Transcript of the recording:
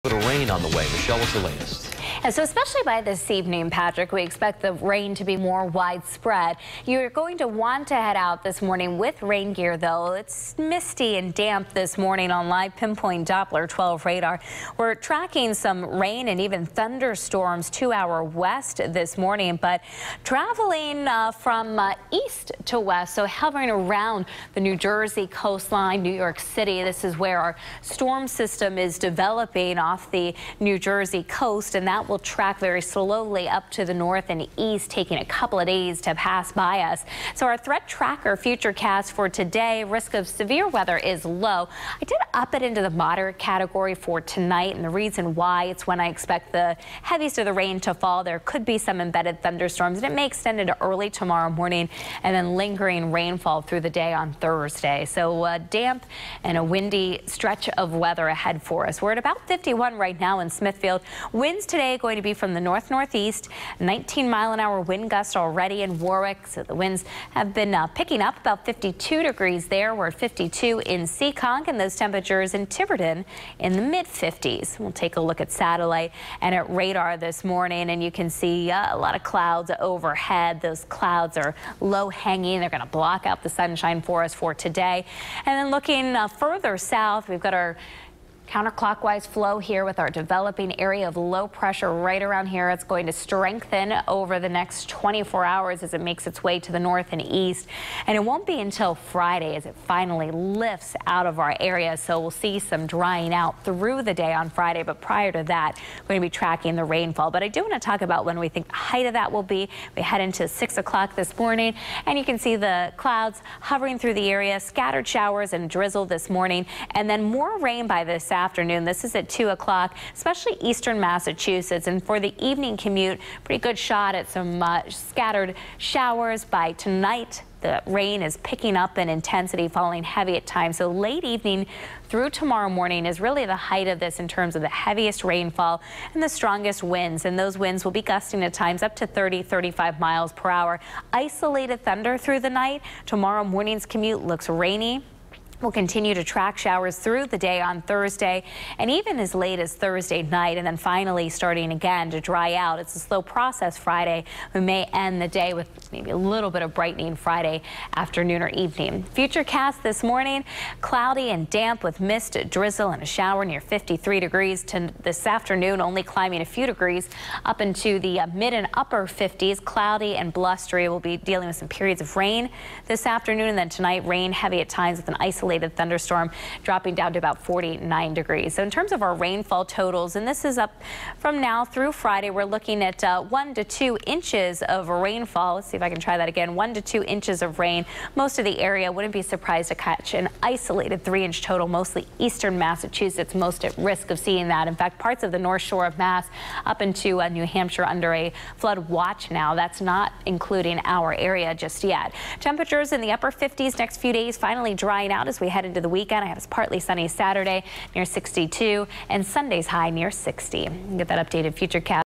Little rain on the way. Michelle, what's the latest? And so especially by this evening, Patrick, we expect the rain to be more widespread. You're going to want to head out this morning with rain gear, though. It's misty and damp this morning on live Pinpoint Doppler 12 radar. We're tracking some rain and even thunderstorms to our west this morning, but traveling from east to west, so hovering around the New Jersey coastline, New York City. This is where our storm system is developing off the New Jersey coast, and that will track very slowly up to the north and east, taking a couple of days to pass by us. So our threat tracker Futurecast for today, risk of severe weather is low. I did up it into the moderate category for tonight, and the reason why, it's when I expect the heaviest of the rain to fall. There could be some embedded thunderstorms, and it may extend into early tomorrow morning and then lingering rainfall through the day on Thursday. So damp and a windy stretch of weather ahead for us. We're at about 51 right now in Smithfield. Winds today going to be from the north-northeast, 19-mile-an-hour wind gust already in Warwick. So the winds have been picking up, about 52 degrees there. We're at 52 in Seekonk, and those temperatures in Tiverton in the mid-50s. We'll take a look at satellite and at radar this morning, and you can see a lot of clouds overhead. Those clouds are low-hanging. They're going to block out the sunshine for us for today. And then looking further south, we've got our counterclockwise flow here with our developing area of low pressure right around here. It's going to strengthen over the next 24 hours as it makes its way to the north and east. And it won't be until Friday as it finally lifts out of our area. So we'll see some drying out through the day on Friday. But prior to that, we're going to be tracking the rainfall. But I do want to talk about when we think the height of that will be. We head into 6 o'clock this morning, and you can see the clouds hovering through the area, scattered showers and drizzle this morning, and then more rain by this afternoon. This is at 2 o'clock, especially eastern Massachusetts. And for the evening commute, pretty good shot at some scattered showers by tonight. The rain is picking up in intensity, falling heavy at times. So late evening through tomorrow morning is really the height of this in terms of the heaviest rainfall and the strongest winds. And those winds will be gusting at times up to 30-35 miles per hour. Isolated thunder through the night. Tomorrow morning's commute looks rainy. We'll continue to track showers through the day on Thursday and even as late as Thursday night, and then finally starting again to dry out. It's a slow process Friday. We may end the day with maybe a little bit of brightening Friday afternoon or evening. Futurecast this morning, cloudy and damp with mist, drizzle, and a shower near 53 degrees. To this afternoon, only climbing a few degrees up into the mid and upper 50s. Cloudy and blustery. We'll be dealing with some periods of rain this afternoon, and then tonight rain heavy at times with an isolated thunderstorm dropping down to about 49 degrees. So in terms of our rainfall totals, and this is up from now through Friday, we're looking at 1 to 2 inches of rainfall. Let's see if I can try that again. 1 to 2 inches of rain. Most of the area, wouldn't be surprised to catch an isolated 3-inch total, mostly eastern Massachusetts, most at risk of seeing that. In fact, parts of the North Shore of Mass up into New Hampshire under a flood watch now. That's not including our area just yet. Temperatures in the upper 50s next few days, finally drying out as we head into the weekend. I have a partly sunny Saturday near 62 and Sunday's high near 60. Get that updated Futurecast.